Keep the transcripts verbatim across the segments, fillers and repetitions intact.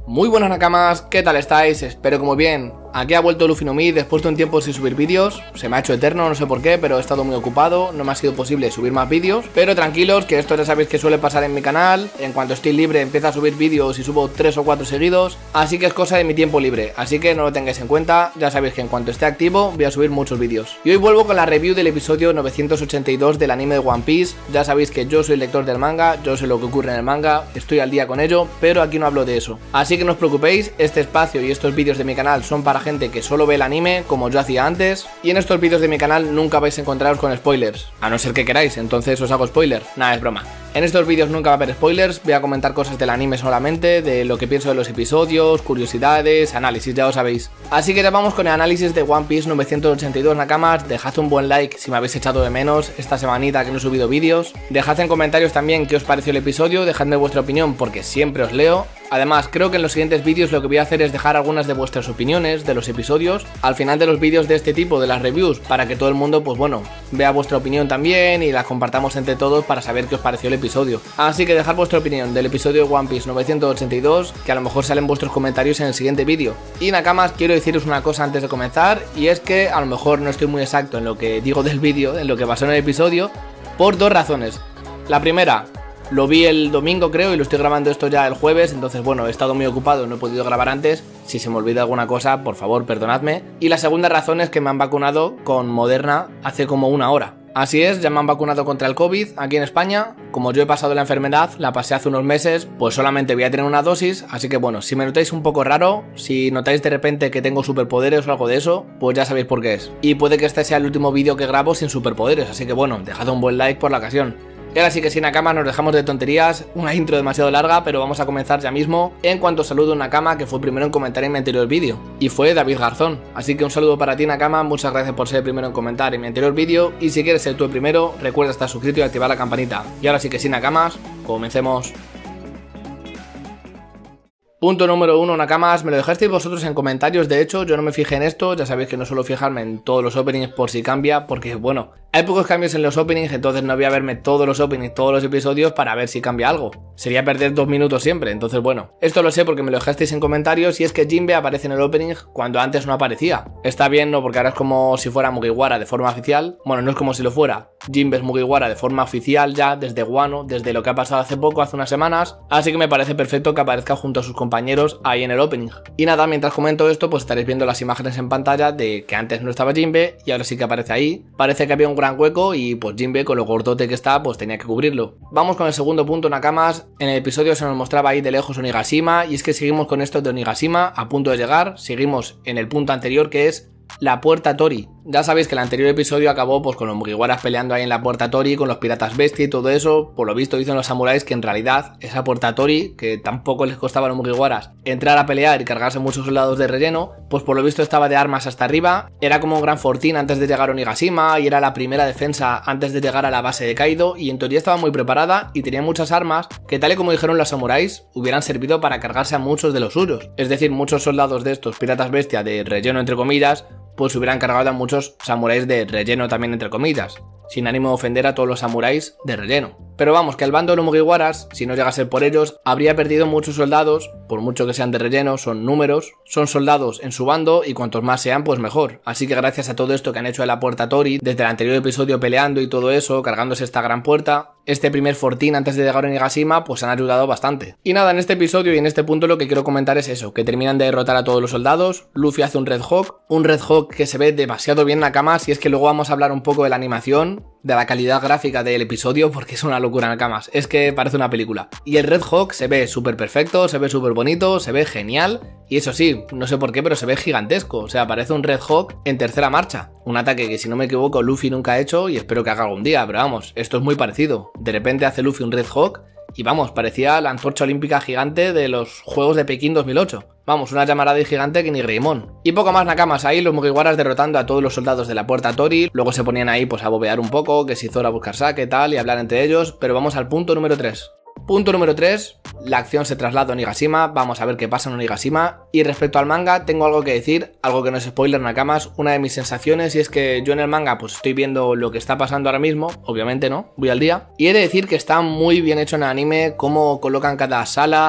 Muy buenas nakamas, ¿qué tal estáis? Espero que muy bien. Aquí ha vuelto Luffy no Mi después de un tiempo sin subir vídeos. Se me ha hecho eterno, no sé por qué, pero he estado muy ocupado. No me ha sido posible subir más vídeos. Pero tranquilos, que esto ya sabéis que suele pasar en mi canal. En cuanto estoy libre empiezo a subir vídeos y subo tres o cuatro seguidos. Así que es cosa de mi tiempo libre. Así que no lo tengáis en cuenta. Ya sabéis que en cuanto esté activo voy a subir muchos vídeos. Y hoy vuelvo con la review del episodio novecientos ochenta y dos del anime de One Piece. Ya sabéis que yo soy lector del manga, yo sé lo que ocurre en el manga, estoy al día con ello, pero aquí no hablo de eso. Así que no os preocupéis, este espacio y estos vídeos de mi canal son para gente que solo ve el anime, como yo hacía antes, y en estos vídeos de mi canal nunca vais a encontraros con spoilers, a no ser que queráis, entonces os hago spoiler. Nada, es broma. En estos vídeos nunca va a haber spoilers, voy a comentar cosas del anime solamente, de lo que pienso de los episodios, curiosidades, análisis, ya lo sabéis. Así que ya vamos con el análisis de One Piece novecientos ochenta y dos nakamas. Dejad un buen like si me habéis echado de menos esta semanita que no he subido vídeos. Dejad en comentarios también qué os pareció el episodio, dejadme vuestra opinión porque siempre os leo. Además, creo que en los siguientes vídeos lo que voy a hacer es dejar algunas de vuestras opiniones de los episodios al final de los vídeos de este tipo, de las reviews, para que todo el mundo, pues bueno, vea vuestra opinión también y la compartamos entre todos para saber qué os pareció el episodio. Así que dejad vuestra opinión del episodio de One Piece novecientos ochenta y dos, que a lo mejor salen vuestros comentarios en el siguiente vídeo. Y nakamas, quiero deciros una cosa antes de comenzar, y es que a lo mejor no estoy muy exacto en lo que digo del vídeo, en lo que pasó en el episodio, por dos razones. La primera, lo vi el domingo creo y lo estoy grabando esto ya el jueves, entonces bueno, he estado muy ocupado, no he podido grabar antes. Si se me olvida alguna cosa, por favor, perdonadme. Y la segunda razón es que me han vacunado con Moderna hace como una hora. Así es, ya me han vacunado contra el COVID aquí en España. Como yo he pasado la enfermedad, la pasé hace unos meses, pues solamente voy a tener una dosis. Así que bueno, si me notáis un poco raro, si notáis de repente que tengo superpoderes o algo de eso, pues ya sabéis por qué es. Y puede que este sea el último vídeo que grabo sin superpoderes, así que bueno, dejad un buen like por la ocasión. Y ahora sí que sí, nakamas, nos dejamos de tonterías, una intro demasiado larga, pero vamos a comenzar ya mismo, en cuanto saludo a un nakama que fue primero en comentar en mi anterior vídeo, y fue David Garzón. Así que un saludo para ti, nakama, muchas gracias por ser el primero en comentar en mi anterior vídeo, y si quieres ser tú el primero, recuerda estar suscrito y activar la campanita. Y ahora sí que sí, nakamas, comencemos. Punto número uno, nakamas, me lo dejasteis vosotros en comentarios, de hecho yo no me fijé en esto, ya sabéis que no suelo fijarme en todos los openings por si cambia, porque bueno, hay pocos cambios en los openings, entonces no voy a verme todos los openings, todos los episodios para ver si cambia algo. Sería perder dos minutos siempre, entonces bueno, esto lo sé porque me lo dejasteis en comentarios y es que Jinbe aparece en el opening cuando antes no aparecía. Está bien, ¿no? Porque ahora es como si fuera Mugiwara de forma oficial, bueno, no es como si lo fuera, Jinbe es Mugiwara de forma oficial ya desde Wano, desde lo que ha pasado hace poco, hace unas semanas, así que me parece perfecto que aparezca junto a sus compañeros ahí en el opening. Y nada, mientras comento esto pues estaréis viendo las imágenes en pantalla de que antes no estaba Jinbe y ahora sí que aparece ahí. Parece que había un gran hueco y pues Jinbe con lo gordote que está pues tenía que cubrirlo. Vamos con el segundo punto, nakamas. En el episodio se nos mostraba ahí de lejos Onigashima y es que seguimos con esto de Onigashima a punto de llegar. Seguimos en el punto anterior que es la puerta Tori. Ya sabéis que el anterior episodio acabó pues con los Mugiwaras peleando ahí en la puerta Tori, con los piratas bestia y todo eso. Por lo visto dicen los samuráis que en realidad esa puerta Tori, que tampoco les costaba a los Mugiwaras entrar a pelear y cargarse muchos soldados de relleno, pues por lo visto estaba de armas hasta arriba. Era como un gran fortín antes de llegar a Onigashima y era la primera defensa antes de llegar a la base de Kaido, y en teoría estaba muy preparada y tenía muchas armas que, tal y como dijeron los samuráis, hubieran servido para cargarse a muchos de los suyos. Es decir, muchos soldados de estos piratas bestia de relleno entre comillas pues hubieran cargado a muchos samuráis de relleno también entre comillas, sin ánimo de ofender a todos los samuráis de relleno. Pero vamos, que el bando de los Mugiwaras, si no llega a ser por ellos, habría perdido muchos soldados, por mucho que sean de relleno, son números, son soldados en su bando y cuantos más sean pues mejor. Así que gracias a todo esto que han hecho de la puerta Tori, desde el anterior episodio peleando y todo eso, cargándose esta gran puerta, este primer fortín antes de llegar a Onigashima pues han ayudado bastante. Y nada, en este episodio y en este punto lo que quiero comentar es eso, que terminan de derrotar a todos los soldados, Luffy hace un Red Hawk, un Red Hawk que se ve demasiado bien, nakamas, y es que luego vamos a hablar un poco de la animación, de la calidad gráfica del episodio, porque es una locura, nakamas, es que parece una película. Y el Red Hawk se ve súper perfecto, se ve súper bonito, se ve genial, y eso sí, no sé por qué, pero se ve gigantesco, o sea, parece un Red Hawk en tercera marcha. Un ataque que si no me equivoco Luffy nunca ha hecho y espero que haga algún día, pero vamos, esto es muy parecido. De repente hace Luffy un Red Hawk y vamos, parecía la antorcha olímpica gigante de los Juegos de Pekín dos mil ocho. Vamos, una llamarada gigante que ni Greymon. Y poco más, nakamas, ahí los Mugiwaras derrotando a todos los soldados de la puerta Tori. Luego se ponían ahí pues a bobear un poco, que si Zoro a buscar saque tal y hablar entre ellos. Pero vamos al punto número tres. Punto número tres, la acción se traslada a Onigashima, vamos a ver qué pasa en Onigashima. Y respecto al manga, tengo algo que decir, algo que no es spoiler, nakamas, una de mis sensaciones, y es que yo en el manga pues estoy viendo lo que está pasando ahora mismo, obviamente no, voy al día, y he de decir que está muy bien hecho en el anime, cómo colocan cada sala,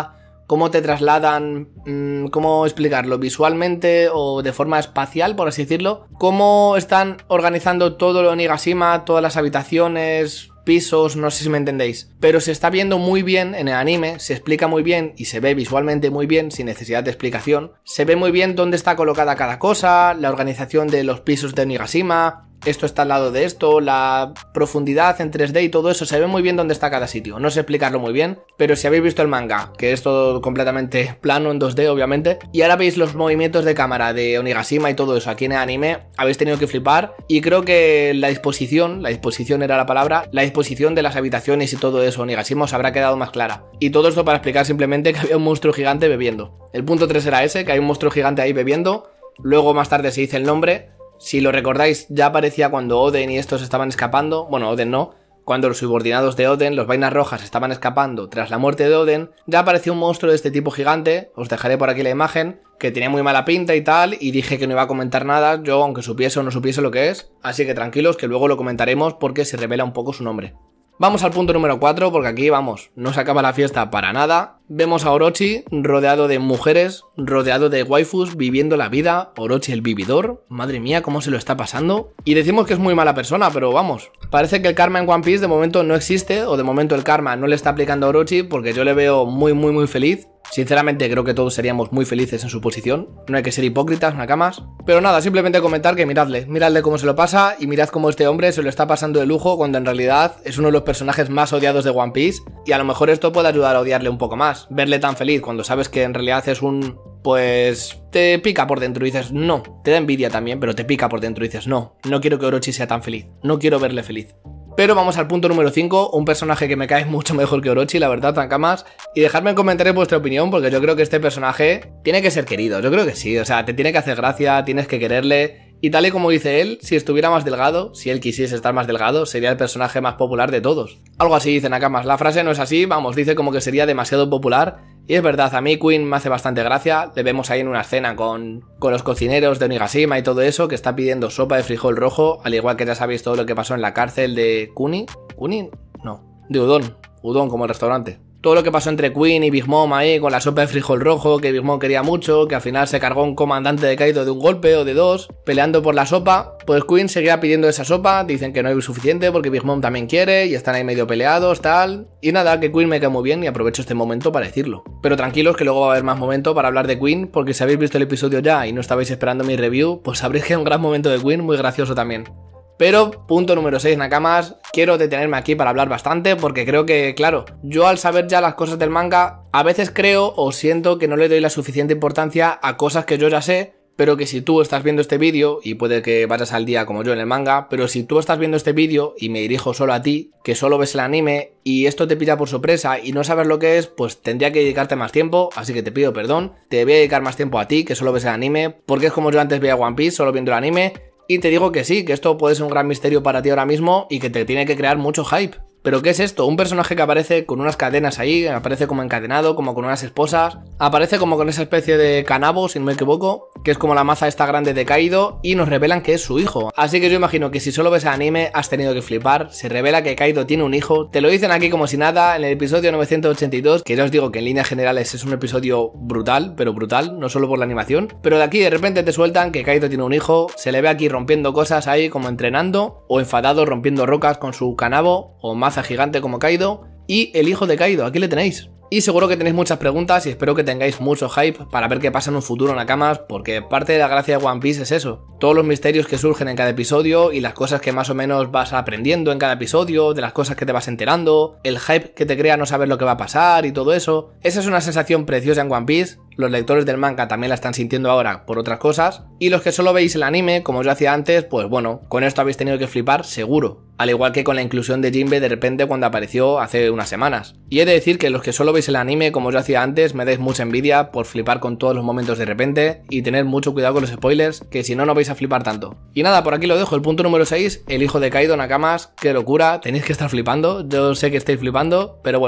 cómo te trasladan, mmm, cómo explicarlo, visualmente o de forma espacial, por así decirlo, cómo están organizando todo lo de Onigashima, todas las habitaciones, pisos, no sé si me entendéis, pero se está viendo muy bien en el anime, se explica muy bien y se ve visualmente muy bien, sin necesidad de explicación, se ve muy bien dónde está colocada cada cosa, la organización de los pisos de Onigashima, esto está al lado de esto, la profundidad en tres D y todo eso, se ve muy bien dónde está cada sitio. No sé explicarlo muy bien, pero si habéis visto el manga, que es todo completamente plano en dos D obviamente, y ahora veis los movimientos de cámara de Onigashima y todo eso aquí en el anime, habéis tenido que flipar. Y creo que la disposición, la disposición era la palabra, la disposición de las habitaciones y todo eso Onigashima os habrá quedado más clara. Y todo esto para explicar simplemente que había un monstruo gigante bebiendo. El punto tres era ese, que hay un monstruo gigante ahí bebiendo. Luego más tarde se dice el nombre. Si lo recordáis, ya aparecía cuando Oden y estos estaban escapando. Bueno, Oden no. Cuando los subordinados de Oden, los vainas rojas, estaban escapando tras la muerte de Oden, ya apareció un monstruo de este tipo gigante. Os dejaré por aquí la imagen, que tenía muy mala pinta y tal, y dije que no iba a comentar nada, yo aunque supiese o no supiese lo que es. Así que tranquilos, que luego lo comentaremos porque se revela un poco su nombre. Vamos al punto número cuatro, porque aquí, vamos, no se acaba la fiesta para nada. Vemos a Orochi rodeado de mujeres, rodeado de waifus, viviendo la vida. Orochi el vividor, madre mía, cómo se lo está pasando. Y decimos que es muy mala persona, pero vamos, parece que el karma en One Piece de momento no existe, o de momento el karma no le está aplicando a Orochi, porque yo le veo muy muy muy feliz. Sinceramente creo que todos seríamos muy felices en su posición, no hay que ser hipócritas, nakamas. Pero nada, simplemente comentar que miradle, miradle cómo se lo pasa y mirad cómo este hombre se lo está pasando de lujo cuando en realidad es uno de los personajes más odiados de One Piece. Y a lo mejor esto puede ayudar a odiarle un poco más, verle tan feliz cuando sabes que en realidad es un... pues te pica por dentro y dices no, te da envidia también, pero te pica por dentro y dices no, no quiero que Orochi sea tan feliz, no quiero verle feliz. Pero vamos al punto número cinco, un personaje que me cae mucho mejor que Orochi, la verdad, nakamas. Y dejadme en comentarios vuestra opinión, porque yo creo que este personaje tiene que ser querido, yo creo que sí, o sea, te tiene que hacer gracia, tienes que quererle. Y tal y como dice él, si estuviera más delgado, si él quisiese estar más delgado, sería el personaje más popular de todos. Algo así dice nakamas, la frase no es así, vamos, dice como que sería demasiado popular. Y es verdad, a mí Queen me hace bastante gracia, le vemos ahí en una escena con, con los cocineros de Onigashima y todo eso, que está pidiendo sopa de frijol rojo, al igual que ya sabéis todo lo que pasó en la cárcel de Kuni, ¿Kuni? No, de Udon, Udon como el restaurante. Todo lo que pasó entre Queen y Big Mom ahí con la sopa de frijol rojo, que Big Mom quería mucho, que al final se cargó un comandante de Kaido de un golpe o de dos, peleando por la sopa. Pues Queen seguía pidiendo esa sopa, dicen que no hay suficiente porque Big Mom también quiere y están ahí medio peleados, tal. Y nada, que Queen me cae muy bien y aprovecho este momento para decirlo. Pero tranquilos que luego va a haber más momento para hablar de Queen, porque si habéis visto el episodio ya y no estabais esperando mi review, pues sabréis que es un gran momento de Queen, muy gracioso también. Pero, punto número seis, nakamas, quiero detenerme aquí para hablar bastante porque creo que, claro, yo al saber ya las cosas del manga, a veces creo o siento que no le doy la suficiente importancia a cosas que yo ya sé, pero que si tú estás viendo este vídeo, y puede que vayas al día como yo en el manga, pero si tú estás viendo este vídeo y me dirijo solo a ti, que solo ves el anime y esto te pilla por sorpresa y no sabes lo que es, pues tendría que dedicarte más tiempo, así que te pido perdón, te voy a dedicar más tiempo a ti, que solo ves el anime, porque es como yo antes veía One Piece, solo viendo el anime. Y te digo que sí, que esto puede ser un gran misterio para ti ahora mismo y que te tiene que crear mucho hype. ¿Pero qué es esto? Un personaje que aparece con unas cadenas ahí, aparece como encadenado, como con unas esposas, aparece como con esa especie de canabo, si no me equivoco, que es como la maza esta grande de Kaido, y nos revelan que es su hijo. Así que yo imagino que si solo ves el anime has tenido que flipar, se revela que Kaido tiene un hijo, te lo dicen aquí como si nada, en el episodio novecientos ochenta y dos, que ya os digo que en líneas generales es un episodio brutal, pero brutal, no solo por la animación, pero de aquí de repente te sueltan que Kaido tiene un hijo, se le ve aquí rompiendo cosas ahí como entrenando, o enfadado rompiendo rocas con su canabo, o maza gigante como Kaido, y el hijo de Kaido, aquí le tenéis. Y seguro que tenéis muchas preguntas y espero que tengáis mucho hype para ver qué pasa en un futuro, nakamas, porque parte de la gracia de One Piece es eso, todos los misterios que surgen en cada episodio y las cosas que más o menos vas aprendiendo en cada episodio, de las cosas que te vas enterando, el hype que te crea no saber lo que va a pasar y todo eso. Esa es una sensación preciosa en One Piece, los lectores del manga también la están sintiendo ahora por otras cosas, y los que solo veis el anime, como yo hacía antes, pues bueno, con esto habéis tenido que flipar seguro. Al igual que con la inclusión de Jinbe de repente cuando apareció hace unas semanas. Y he de decir que los que solo veis el anime como yo hacía antes me dais mucha envidia por flipar con todos los momentos de repente y tener mucho cuidado con los spoilers, que si no no vais a flipar tanto. Y nada, por aquí lo dejo, el punto número seis, el hijo de Kaido, nakamas, qué locura, tenéis que estar flipando, yo sé que estáis flipando, pero bueno.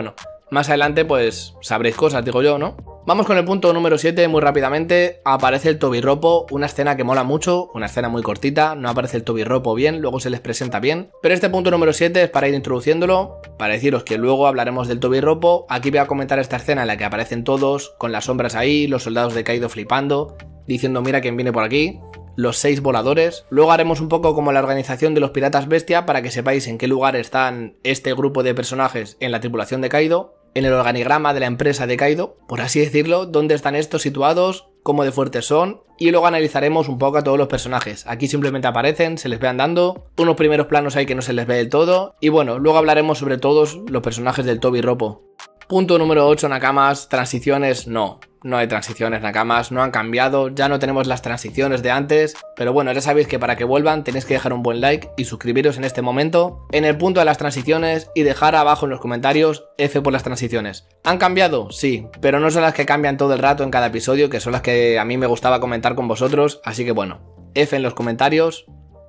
Más adelante pues sabréis cosas, digo yo, ¿no? Vamos con el punto número siete, muy rápidamente. Aparece el Tobirropo, una escena que mola mucho, una escena muy cortita, no aparece el Tobirropo bien, luego se les presenta bien. Pero este punto número siete es para ir introduciéndolo, para deciros que luego hablaremos del Tobirropo. Aquí voy a comentar esta escena en la que aparecen todos, con las sombras ahí, los soldados de Kaido flipando, diciendo mira quién viene por aquí, los seis voladores. Luego haremos un poco como la organización de los piratas bestia para que sepáis en qué lugar están este grupo de personajes en la tripulación de Kaido, en el organigrama de la empresa de Kaido, por así decirlo, dónde están estos situados, cómo de fuertes son, y luego analizaremos un poco a todos los personajes. Aquí simplemente aparecen, se les ve andando, unos primeros planos hay que no se les ve del todo, y bueno, luego hablaremos sobre todos los personajes del Tobirropo. Punto número ocho, Nakamas, transiciones, no. No hay transiciones, Nakamas, no han cambiado, ya no tenemos las transiciones de antes, pero bueno, ya sabéis que para que vuelvan tenéis que dejar un buen like y suscribiros en este momento en el punto de las transiciones y dejar abajo en los comentarios F por las transiciones. ¿Han cambiado? Sí, pero no son las que cambian todo el rato en cada episodio, que son las que a mí me gustaba comentar con vosotros, así que bueno, F en los comentarios,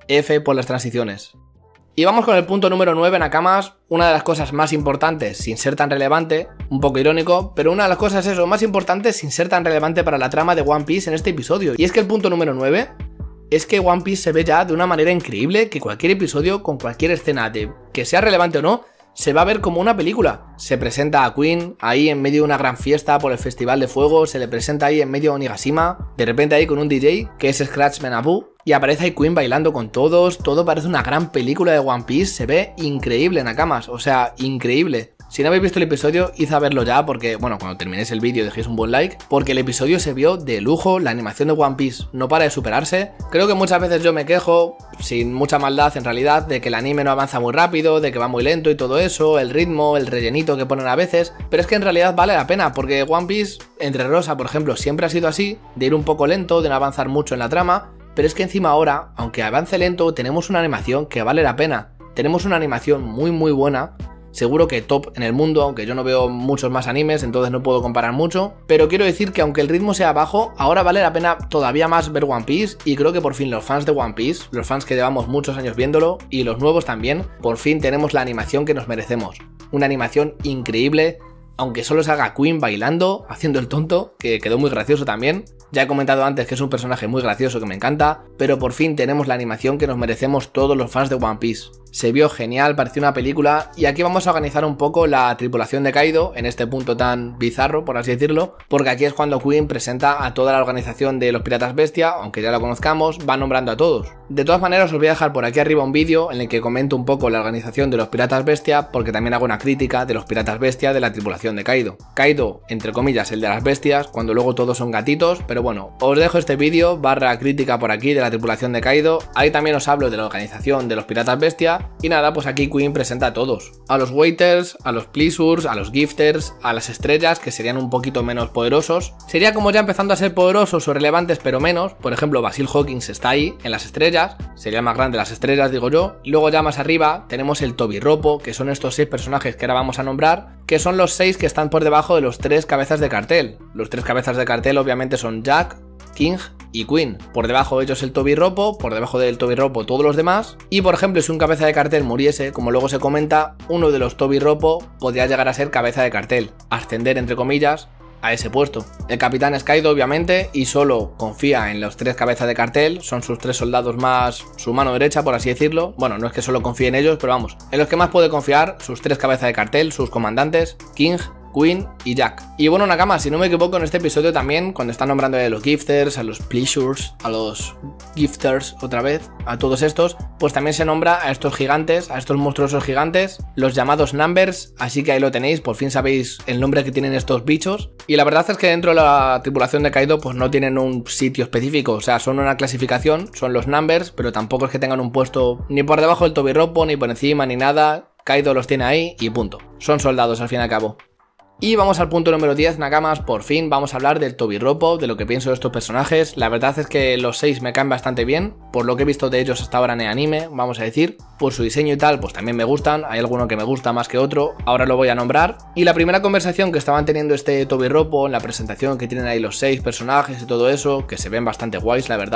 F por las transiciones. Y vamos con el punto número nueve, Nakamas, una de las cosas más importantes sin ser tan relevante, un poco irónico, pero una de las cosas eso, más importantes sin ser tan relevante para la trama de One Piece en este episodio. Y es que el punto número nueve es que One Piece se ve ya de una manera increíble, que cualquier episodio con cualquier escena de que sea relevante o no, se va a ver como una película. Se presenta a Queen ahí en medio de una gran fiesta por el Festival de Fuego, se le presenta ahí en medio de Onigashima, de repente ahí con un D J que es Scratchman Abu, y aparece ahí Queen bailando con todos, todo parece una gran película de One Piece, se ve increíble, Nakamas, o sea, increíble. Si no habéis visto el episodio, id a verlo ya porque, bueno, cuando terminéis el vídeo dejéis un buen like, porque el episodio se vio de lujo, la animación de One Piece no para de superarse. Creo que muchas veces yo me quejo, sin mucha maldad en realidad, de que el anime no avanza muy rápido, de que va muy lento y todo eso, el ritmo, el rellenito que ponen a veces, pero es que en realidad vale la pena, porque One Piece, entre Rosa, por ejemplo, siempre ha sido así, de ir un poco lento, de no avanzar mucho en la trama, pero es que encima ahora, aunque avance lento, tenemos una animación que vale la pena, tenemos una animación muy muy buena. Seguro que top en el mundo, aunque yo no veo muchos más animes, entonces no puedo comparar mucho. Pero quiero decir que aunque el ritmo sea bajo, ahora vale la pena todavía más ver One Piece. Y creo que por fin los fans de One Piece, los fans que llevamos muchos años viéndolo, y los nuevos también, por fin tenemos la animación que nos merecemos. Una animación increíble, aunque solo salga Queen bailando, haciendo el tonto, que quedó muy gracioso también. Ya he comentado antes que es un personaje muy gracioso que me encanta, pero por fin tenemos la animación que nos merecemos todos los fans de One Piece. Se vio genial, pareció una película, y aquí vamos a organizar un poco la tripulación de Kaido en este punto tan bizarro, por así decirlo, porque aquí es cuando Queen presenta a toda la organización de los Piratas Bestia, aunque ya lo conozcamos, va nombrando a todos. De todas maneras os voy a dejar por aquí arriba un vídeo en el que comento un poco la organización de los Piratas Bestia, porque también hago una crítica de los Piratas Bestia de la tripulación de Kaido. Kaido, entre comillas, el de las bestias, cuando luego todos son gatitos, pero bueno, os dejo este vídeo barra crítica por aquí de la tripulación de Kaido, ahí también os hablo de la organización de los Piratas Bestia. Y nada, pues aquí Queen presenta a todos. A los Waiters, a los Pleasures, a los Gifters, a las estrellas, que serían un poquito menos poderosos. Sería como ya empezando a ser poderosos o relevantes, pero menos. Por ejemplo, Basil Hawkins está ahí, en las estrellas. Sería más grande las estrellas, digo yo. Luego ya más arriba tenemos el Tobirropo, que son estos seis personajes que ahora vamos a nombrar, que son los seis que están por debajo de los tres cabezas de cartel. Los tres cabezas de cartel obviamente son Jack, King y Queen. Por debajo de ellos el Tobirropo, por debajo del Tobirropo todos los demás. Y por ejemplo, si un cabeza de cartel muriese, como luego se comenta, uno de los Tobirropo podría llegar a ser cabeza de cartel, ascender entre comillas a ese puesto. El capitán es Kaido obviamente y solo confía en los tres cabezas de cartel, son sus tres soldados más, su mano derecha por así decirlo. Bueno, no es que solo confíe en ellos, pero vamos, en los que más puede confiar, sus tres cabezas de cartel, sus comandantes, King, Queen y Jack. Y bueno, Nakama, si no me equivoco, en este episodio también, cuando están nombrando a los Gifters, a los Pleasures, a los Gifters otra vez, a todos estos, pues también se nombra a estos gigantes, a estos monstruosos gigantes, los llamados Numbers, así que ahí lo tenéis, por fin sabéis el nombre que tienen estos bichos. Y la verdad es que dentro de la tripulación de Kaido pues no tienen un sitio específico, o sea, son una clasificación, son los Numbers, pero tampoco es que tengan un puesto ni por debajo del Tobirropo, ni por encima, ni nada. Kaido los tiene ahí y punto. Son soldados al fin y al cabo. Y vamos al punto número diez, Nakamas, por fin vamos a hablar del Tobirropo, de lo que pienso de estos personajes. La verdad es que los seis me caen bastante bien, por lo que he visto de ellos hasta ahora en el anime, vamos a decir. Por su diseño y tal, pues también me gustan, hay alguno que me gusta más que otro, ahora lo voy a nombrar. Y la primera conversación que estaban teniendo este Tobirropo, en la presentación que tienen ahí los seis personajes y todo eso, que se ven bastante guays la verdad,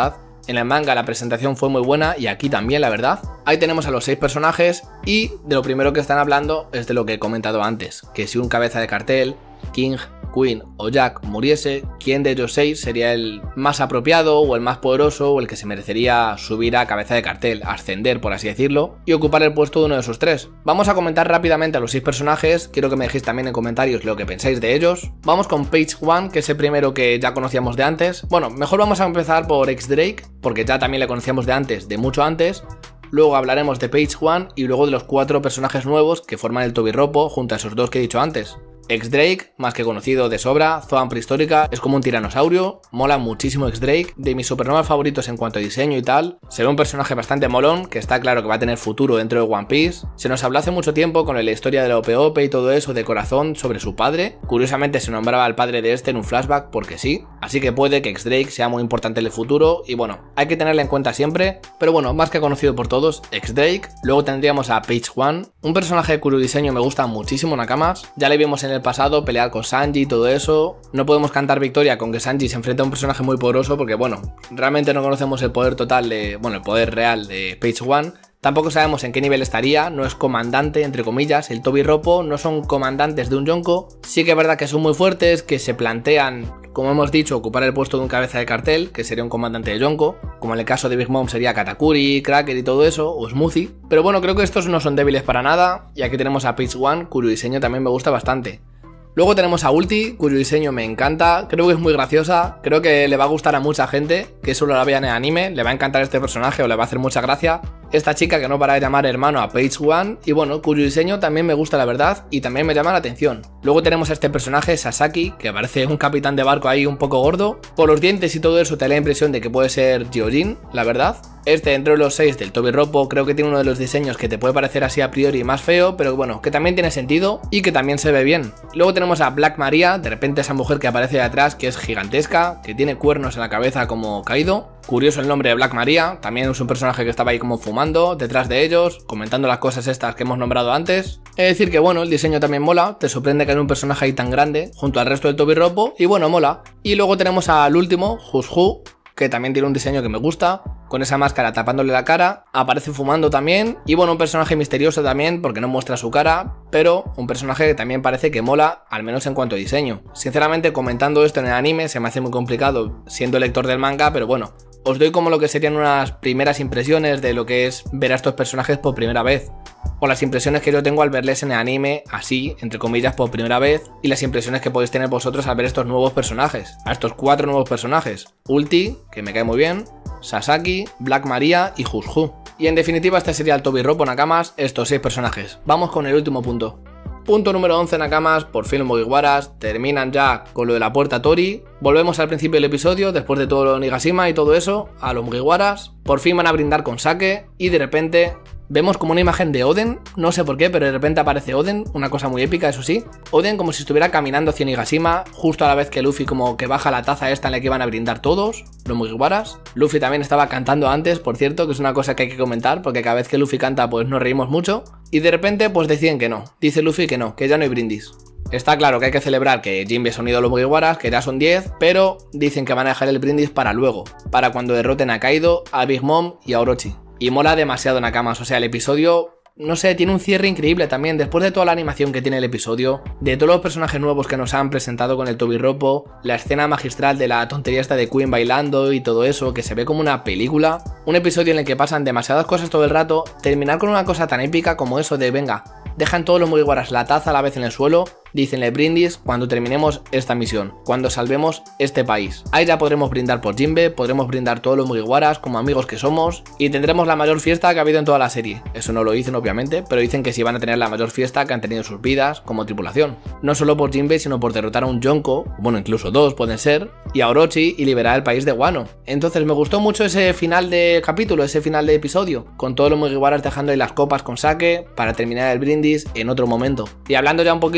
En el manga la presentación fue muy buena y aquí también, la verdad. Ahí tenemos a los seis personajes y de lo primero que están hablando es de lo que he comentado antes, que si un cabeza de cartel, King, Queen o Jack muriese, ¿quién de ellos seis sería el más apropiado o el más poderoso o el que se merecería subir a cabeza de cartel, ascender por así decirlo, y ocupar el puesto de uno de esos tres? Vamos a comentar rápidamente a los seis personajes, quiero que me dejéis también en comentarios lo que pensáis de ellos. Vamos con Page One, que es el primero que ya conocíamos de antes. Bueno, mejor vamos a empezar por X-Drake, porque ya también le conocíamos de antes, de mucho antes. Luego hablaremos de Page One y luego de los cuatro personajes nuevos que forman el Tobiropo junto a esos dos que he dicho antes. X-Drake, más que conocido de sobra, Zoan prehistórica, es como un tiranosaurio, mola muchísimo X-Drake, de mis supernovas favoritos en cuanto a diseño y tal. Se ve un personaje bastante molón, que está claro que va a tener futuro dentro de One Piece. Se nos habló hace mucho tiempo con la historia de la Ope Ope y todo eso de corazón sobre su padre. Curiosamente se nombraba al padre de este en un flashback porque sí, así que puede que X-Drake sea muy importante en el futuro y bueno, hay que tenerla en cuenta siempre. Pero bueno, más que conocido por todos, X-Drake. Luego tendríamos a Page One, un personaje cuyo diseño me gusta muchísimo, Nakamas. Ya le vimos en el pasado pelear con Sanji y todo eso. No podemos cantar victoria con que Sanji se enfrenta a un personaje muy poderoso porque bueno, realmente no conocemos el poder total de, bueno, el poder real de Page One. Tampoco sabemos en qué nivel estaría, no es comandante, entre comillas, el Tobiropo no son comandantes de un Yonko. Sí que es verdad que son muy fuertes, que se plantean, como hemos dicho, ocupar el puesto de un cabeza de cartel, que sería un comandante de Yonko, como en el caso de Big Mom sería Katakuri, Cracker y todo eso, o Smoothie. Pero bueno, creo que estos no son débiles para nada, y aquí tenemos a Page One, cuyo diseño también me gusta bastante. Luego tenemos a Ulti, cuyo diseño me encanta, creo que es muy graciosa, creo que le va a gustar a mucha gente, que solo la vean en anime, le va a encantar este personaje o le va a hacer mucha gracia. Esta chica que no para de llamar hermano a Page One y bueno, cuyo diseño también me gusta la verdad y también me llama la atención. Luego tenemos a este personaje, Sasaki, que parece un capitán de barco ahí un poco gordo. Por los dientes y todo eso te da la impresión de que puede ser Gyojin, la verdad. Este, entre los seis del Tobiropo, creo que tiene uno de los diseños que te puede parecer así a priori más feo, pero bueno, que también tiene sentido y que también se ve bien. Luego tenemos a Black Maria, de repente esa mujer que aparece de atrás, que es gigantesca, que tiene cuernos en la cabeza como Kaido. Curioso el nombre de Black Maria, también es un personaje que estaba ahí como fumando detrás de ellos, comentando las cosas estas que hemos nombrado antes. Es decir que bueno, el diseño también mola, te sorprende que haya un personaje ahí tan grande junto al resto del Tobiropo y bueno, mola. Y luego tenemos al último, Hushu, que también tiene un diseño que me gusta, con esa máscara tapándole la cara, aparece fumando también, y bueno, un personaje misterioso también porque no muestra su cara, pero un personaje que también parece que mola, al menos en cuanto a diseño. Sinceramente, comentando esto en el anime se me hace muy complicado siendo lector del manga, pero bueno, os doy como lo que serían unas primeras impresiones de lo que es ver a estos personajes por primera vez. O las impresiones que yo tengo al verles en el anime, así, entre comillas, por primera vez, y las impresiones que podéis tener vosotros al ver estos nuevos personajes, a estos cuatro nuevos personajes. Ulti, que me cae muy bien, Sasaki, Black Maria y Hushu. Y en definitiva este sería el Tobiropo, Nakamas, estos seis personajes. Vamos con el último punto. Punto número once, Nakamas, por fin los Mugiwaras terminan ya con lo de la puerta Tori. Volvemos al principio del episodio, después de todo lo de Onigashima y todo eso, a los Mugiwaras. Por fin van a brindar con sake y de repente vemos como una imagen de Oden, no sé por qué, pero de repente aparece Oden, una cosa muy épica, eso sí. Oden como si estuviera caminando hacia Onigashima, justo a la vez que Luffy como que baja la taza esta en la que iban a brindar todos, los Mugiwaras. Luffy también estaba cantando antes, por cierto, que es una cosa que hay que comentar, porque cada vez que Luffy canta pues nos reímos mucho. Y de repente pues deciden que no, dice Luffy que no, que ya no hay brindis. Está claro que hay que celebrar que Jinbe se ha unido a los Mugiwaras, que ya son diez, pero dicen que van a dejar el brindis para luego, para cuando derroten a Kaido, a Big Mom y a Orochi. Y mola demasiado, Nakamas, o sea, el episodio, no sé, tiene un cierre increíble también, después de toda la animación que tiene el episodio, de todos los personajes nuevos que nos han presentado con el Tobiropo, la escena magistral de la tontería esta de Queen bailando y todo eso, que se ve como una película, un episodio en el que pasan demasiadas cosas todo el rato, terminar con una cosa tan épica como eso de, venga, dejan todos los Mugiwaras la taza a la vez en el suelo, dicenle brindis cuando terminemos esta misión, cuando salvemos este país. Ahí ya podremos brindar por Jinbe, podremos brindar todos los Mugiwaras como amigos que somos y tendremos la mayor fiesta que ha habido en toda la serie. Eso no lo dicen obviamente, pero dicen que sí van a tener la mayor fiesta que han tenido en sus vidas como tripulación. No solo por Jinbe, sino por derrotar a un Yonko, bueno, incluso dos pueden ser, y a Orochi y liberar el país de Wano. Entonces me gustó mucho ese final de capítulo, ese final de episodio, con todos los Mugiwaras dejando ahí las copas con sake para terminar el brindis en otro momento. Y hablando ya un poquito para terminar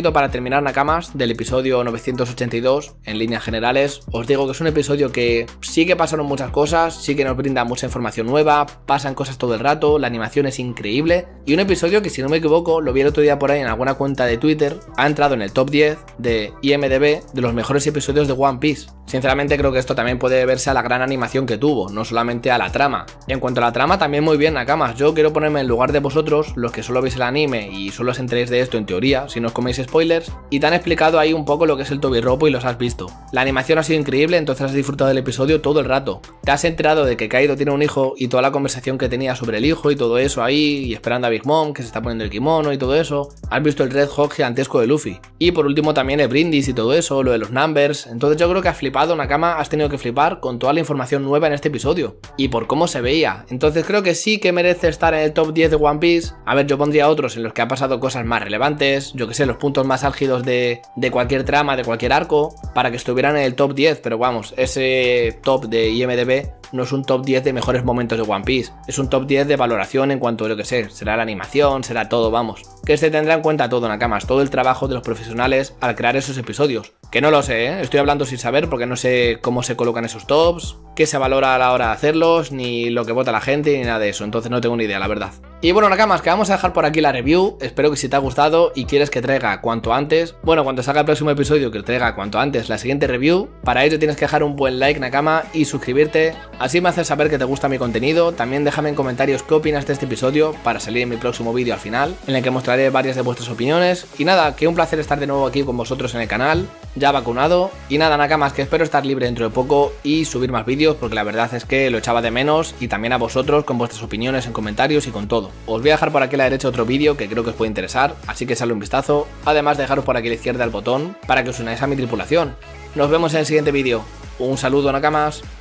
terminar, Nakamas, del episodio novecientos ochenta y dos, en líneas generales, os digo que es un episodio que sí que pasaron muchas cosas, sí que nos brinda mucha información nueva, pasan cosas todo el rato, la animación es increíble, y un episodio que, si no me equivoco, lo vi el otro día por ahí en alguna cuenta de Twitter, ha entrado en el top diez de I M D B de los mejores episodios de One Piece. Sinceramente creo que esto también puede deberse a la gran animación que tuvo, no solamente a la trama. Y en cuanto a la trama, también muy bien, Nakamas. Yo quiero ponerme en lugar de vosotros, los que solo veis el anime y solo os enteréis de esto en teoría, si no os coméis spoilers, y te han explicado ahí un poco lo que es el Tobiropo y los has visto. La animación ha sido increíble, entonces has disfrutado del episodio todo el rato. Te has enterado de que Kaido tiene un hijo y toda la conversación que tenía sobre el hijo y todo eso ahí, y esperando a Big Mom, que se está poniendo el kimono y todo eso. Has visto el Red Hawk gigantesco de Luffy. Y por último también el brindis y todo eso, lo de los numbers. Entonces yo creo que has flipado, Nakama, has tenido que flipar con toda la información nueva en este episodio. Y por cómo se veía. Entonces creo que sí que merece estar en el top diez de One Piece. A ver, yo pondría otros en los que ha pasado cosas más relevantes, yo que sé, los puntos más álgidos de, de cualquier trama, de cualquier arco, para que estuvieran en el top diez, pero vamos, ese top de I M D B no es un top diez de mejores momentos de One Piece, es un top diez de valoración en cuanto a, yo que sé, será la animación, será todo, vamos, que se tendrá en cuenta todo, Nakamas, todo el trabajo de los profesionales al crear esos episodios, que no lo sé, ¿eh? Estoy hablando sin saber porque no sé cómo se colocan esos tops, qué se valora a la hora de hacerlos, ni lo que vota la gente, ni nada de eso, entonces no tengo ni idea, la verdad. Y bueno, Nakamas, que vamos a dejar por aquí la review, espero que si te ha gustado y quieres que traiga cuanto antes, bueno, cuando salga el próximo episodio, que traiga cuanto antes la siguiente review, para ello tienes que dejar un buen like, Nakama, y suscribirte, así me haces saber que te gusta mi contenido. También déjame en comentarios qué opinas de este episodio para salir en mi próximo vídeo al final, en el que mostraré varias de vuestras opiniones. Y nada, que un placer estar de nuevo aquí con vosotros en el canal, ya vacunado. Y nada, Nakamas, que espero estar libre dentro de poco y subir más vídeos, porque la verdad es que lo echaba de menos, y también a vosotros con vuestras opiniones en comentarios y con todo. Os voy a dejar por aquí a la derecha otro vídeo que creo que os puede interesar, así que echadle un vistazo. Además, dejaros por aquí a la izquierda el botón para que os unáis a mi tripulación. Nos vemos en el siguiente vídeo. Un saludo, Nakamas.